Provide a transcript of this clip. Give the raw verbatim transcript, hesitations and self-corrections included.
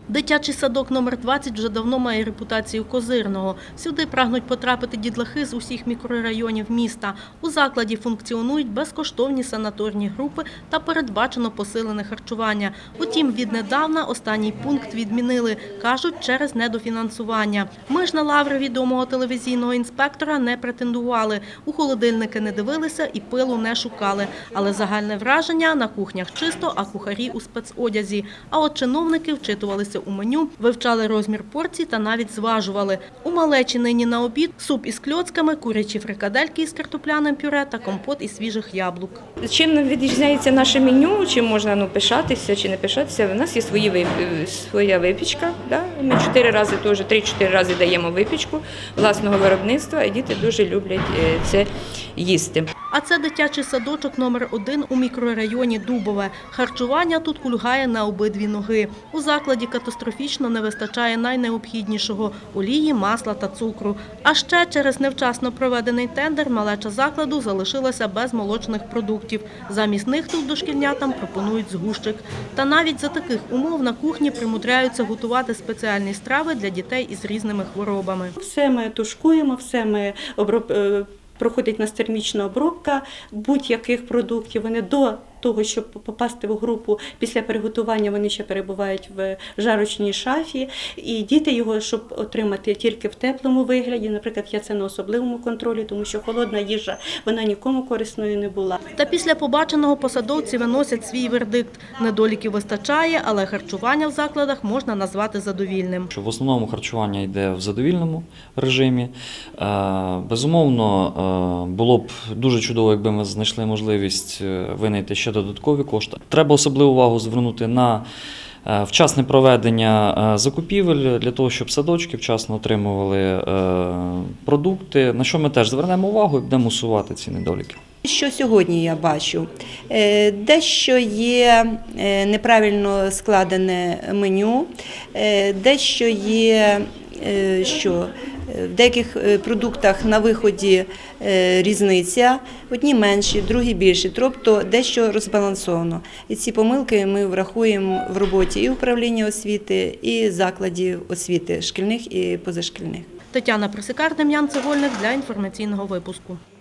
Дитячий садок номер двадцять вже давно має репутацію козирного. Сюди прагнуть потрапити дітлахи з усіх мікрорайонів міста. У закладі функціонують безкоштовні санаторні групи та передбачено посилене харчування. Утім, віднедавна останній пункт відмінили, кажуть, через недофінансування. Ми ж на лаври відомого телевізійного інспектора не претендували. У холодильники не дивилися і пилу не шукали. Але загальне враження – на кухнях чисто, а кухарі у спецодязі. А от чиновники вчитувалися у меню, вивчали розмір порцій та навіть зважували. У малечі нині на обід суп із кльоцками, курячі фрикадельки із картопляним пюре та компот із свіжих яблук. Чим відрізняється наше меню, чим можна ну, пишатися чи не пишатися, у нас є свої, своя випічка. Да? Ми чотири рази, теж три-чотири рази даємо випічку власного виробництва, і діти дуже люблять це їсти. А це дитячий садочок номер один у мікрорайоні Дубове. Харчування тут кульгає на обидві ноги. У закладі катастрофічно не вистачає найнеобхіднішого – олії, масла та цукру. А ще через невчасно проведений тендер малеча закладу залишилася без молочних продуктів. Замість них тут дошкільнятам пропонують згущик. Та навіть за таких умов на кухні примудряються готувати спеціальні страви для дітей із різними хворобами. Все ми тушкуємо, все ми обробляємо. Проходить нас термічна обробка будь-яких продуктів. Вони до того, щоб попасти в групу, після приготування вони ще перебувають в жарочній шафі. І діти його, щоб отримати тільки в теплому вигляді, наприклад, я це на особливому контролі, тому що холодна їжа, вона нікому корисною не була. Та після побаченого посадовці виносять свій вердикт. Недоліків вистачає, але харчування в закладах можна назвати задовільним. В основному харчування йде в задовільному режимі. Безумовно, було б дуже чудово, якби ми знайшли можливість винайти ще додаткові кошти. Треба особливу увагу звернути на вчасне проведення закупівель, для того, щоб садочки вчасно отримували продукти, на що ми теж звернемо увагу і будемо усувати ці недоліки. Що сьогодні я бачу? Дещо є неправильно складене меню, дещо є, що в деяких продуктах на виході різниця, одні менші, другі більші, тобто дещо розбалансовано. І ці помилки ми врахуємо в роботі і управління освіти, і закладів освіти шкільних і позашкільних. Тетяна Присикар, Дем'ян Цегольник для інформаційного випуску.